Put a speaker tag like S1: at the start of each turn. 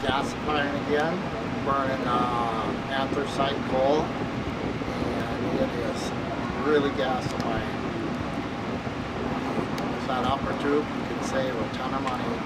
S1: gasifying again, burning anthracite coal, and it is really gasifying. With that upper tube, you can save a ton of money.